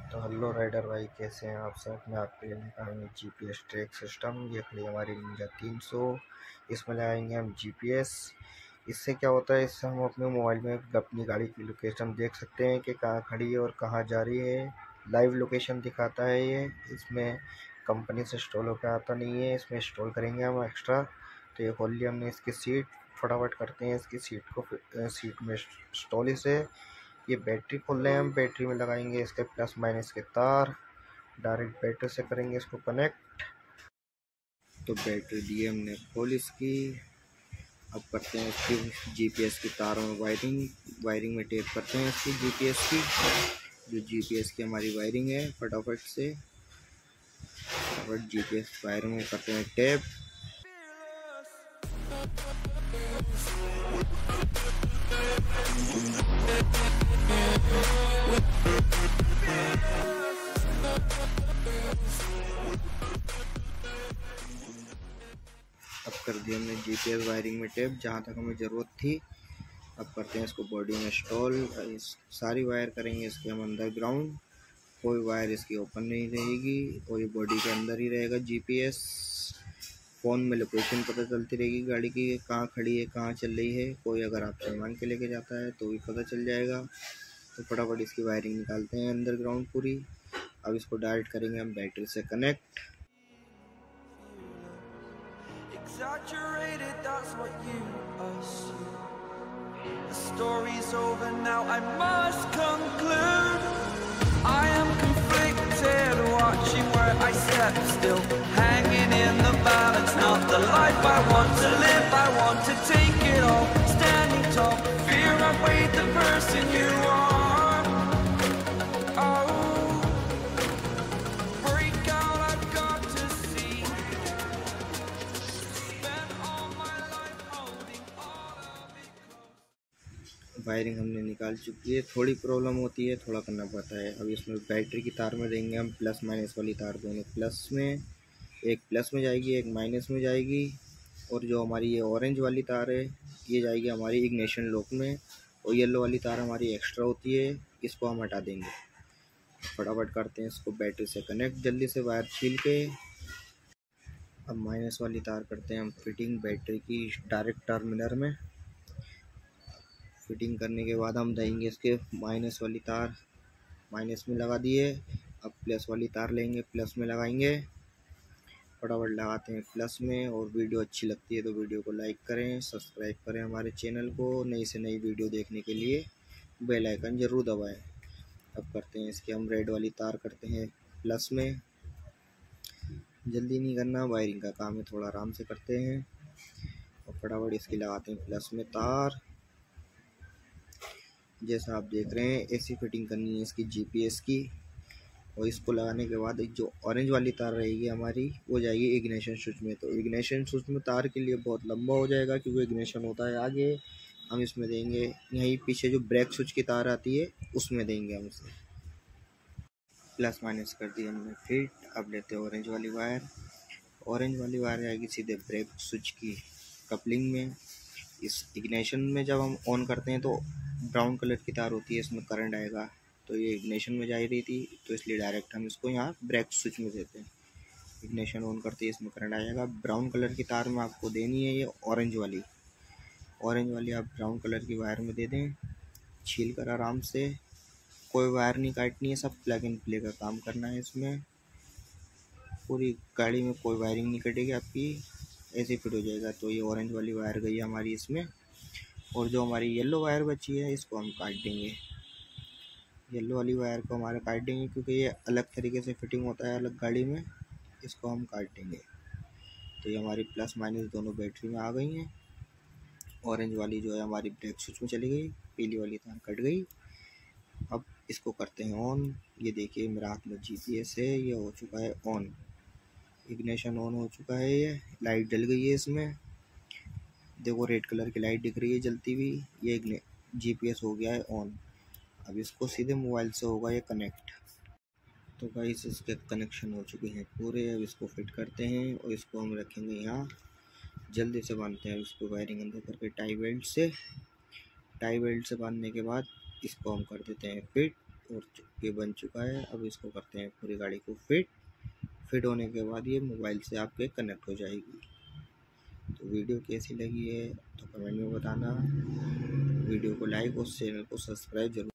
तो hello rider भाई, कैसे हैं आप सब। मैं आपके लिए निकालेंगे जीपीएस ट्रैक सिस्टम। ये खड़ी हमारी निंजा 300। इसमें लगाएंगे हम जीपीएस। इससे क्या होता है, इससे हम अपने मोबाइल में अपनी गाड़ी की लोकेशन देख सकते हैं कि कहाँ खड़ी है और कहाँ जा रही है। लाइव लोकेशन दिखाता है ये। इसमें कंपनी से इंस्टॉल होकर आता नहीं है, इसमें इंस्टॉल करेंगे हम एक्स्ट्रा। तो ये खोल लिया हमने इसकी सीट। फटाफट करते हैं इसकी सीट को, सीट में इंस्टॉल इसे। ये बैटरी खोल रहे हैं हम। बैटरी में लगाएंगे इसके प्लस माइनस के तार। डायरेक्ट बैटरी से करेंगे इसको कनेक्ट। तो बैटरी दी हमने खोल इसकी। अब करते हैं इसकी जीपीएस की तारों में वायरिंग में टेप करते हैं इसकी जीपीएस की। जो जीपीएस की हमारी वायरिंग है, फटाफट जीपीएस वायर में करते हैं टेप। अब कर दिया हमने जीपीएस वायरिंग में टेप जहाँ तक हमें ज़रूरत थी। अब करते हैं इसको बॉडी में इंस्टॉल। सारी वायर करेंगे इसके हम अंदर ग्राउंड। कोई वायर इसकी ओपन नहीं रहेगी और ये बॉडी के अंदर ही रहेगा जीपीएस। फ़ोन में लोकेशन पता चलती रहेगी गाड़ी की, कहाँ खड़ी है, कहाँ चल रही है। कोई अगर आप सामान के लेके जाता है तो भी पता चल जाएगा। तो फटाफट इसकी वायरिंग निकालते हैं अंडरग्राउंड पूरी। अब इसको डायरेक्ट करेंगे हम बैटरी से connect. Exaggerated, that's what you assume. The story's over now, I must conclude. I am conflicted, watching where I step still, hanging in the balance, not the life I want to live. I want to take it all, standing tall, fear I've weighed the person you are. Oh, break out, I've got to see. Spent all my life holding all of it close. Wiring हमने निकाल चुकी है। थोड़ी problem होती है, थोड़ा करना पड़ता है। अब इसमें बैटरी की तार में देंगे हम प्लस माइनस वाली तार, दोनों प्लस में। एक प्लस में जाएगी, एक माइनस में जाएगी। और जो हमारी ये ऑरेंज वाली तार है, ये जाएगी हमारी इग्निशन लॉक में। और येलो वाली तार हमारी एक्स्ट्रा होती है, इसको हम हटा देंगे। फटाफट करते हैं इसको बैटरी से कनेक्ट जल्दी से वायर छील के। अब माइनस वाली तार करते हैं हम फिटिंग बैटरी की डायरेक्ट टर्मिनल में। फिटिंग करने के बाद हम देंगे इसके माइनस वाली तार, माइनस में लगा दिए। अब प्लस वाली तार लेंगे, प्लस में लगाएंगे। फटाफट लगाते हैं प्लस में। और वीडियो अच्छी लगती है तो वीडियो को लाइक करें, सब्सक्राइब करें हमारे चैनल को। नई से नई वीडियो देखने के लिए बेल आइकन ज़रूर दबाएं। अब करते हैं इसकी हम रेड वाली तार करते हैं प्लस में। जल्दी नहीं करना, वायरिंग का काम है, थोड़ा आराम से करते हैं। और फटाफट इसकी लगाते हैं प्लस में तार। जैसा आप देख रहे हैं ऐसी फिटिंग करनी है इसकी जीपीएस की। और इसको लगाने के बाद एक जो ऑरेंज वाली तार रहेगी हमारी, वो जाएगी इग्निशन स्विच में। तो इग्निशन स्विच में तार के लिए बहुत लंबा हो जाएगा क्योंकि इग्निशन होता है आगे। हम इसमें देंगे यहीं पीछे जो ब्रेक स्विच की तार आती है उसमें देंगे हम इसे। प्लस माइनस कर दी हमने फिट। अब लेते हैं ऑरेंज वाली वायर। ऑरेंज वाली वायर आएगी सीधे ब्रेक स्विच की कपलिंग में। इस इग्निशन में जब हम ऑन करते हैं तो ब्राउन कलर की तार होती है, इसमें करंट आएगा। तो ये इग्निशन में जा रही थी, तो इसलिए डायरेक्ट हम इसको यहाँ ब्रेक स्विच में देते हैं। इग्निशन ऑन करते ही इसमें करंट आएगा। ब्राउन कलर की तार में आपको देनी है ये ऑरेंज वाली। ऑरेंज वाली आप ब्राउन कलर की वायर में दे दें, छील कर आराम से। कोई वायर नहीं काटनी है, सब प्लग एंड प्ले का काम करना है इसमें। पूरी गाड़ी में कोई वायरिंग नहीं कटेगी आपकी, ऐसे फिट हो जाएगा। तो ये ऑरेंज वाली वायर गई हमारी इसमें। और जो हमारी येलो वायर बची है इसको हम काट देंगे। येलो वाली वायर को हमारे काट देंगे क्योंकि ये अलग तरीके से फिटिंग होता है अलग गाड़ी में, इसको हम काट देंगे। तो ये हमारी प्लस माइनस दोनों बैटरी में आ गई हैं। ऑरेंज वाली जो है हमारी ब्रेक स्विच में चली गई, पीली वाली तार कट गई। अब इसको करते हैं ऑन। ये देखिए मेरा हाथ में जीपीएस है, ये हो चुका है ऑन। इग्निशन ऑन हो चुका है, ये लाइट जल गई है इसमें। देखो रेड कलर की लाइट दिख रही है जलती हुई। ये जीपीएस हो गया है ऑन। अब इसको सीधे मोबाइल से होगा ये कनेक्ट। तो गाइस इसके कनेक्शन हो चुके हैं पूरे। अब इसको फिट करते हैं और इसको हम रखेंगे यहाँ। जल्दी से बांधते हैं इसको वायरिंग अंदर करके टाई बेल्ट से। टाई बेल्ट से बांधने के बाद इसको हम कर देते हैं फिट। और ये बन चुका है। अब इसको करते हैं पूरी गाड़ी को फिट होने के बाद ये मोबाइल से आपके कनेक्ट हो जाएगी। तो वीडियो कैसी लगी है तो कमेंट में बताना, वीडियो को लाइक और चैनल को सब्सक्राइब जरूर।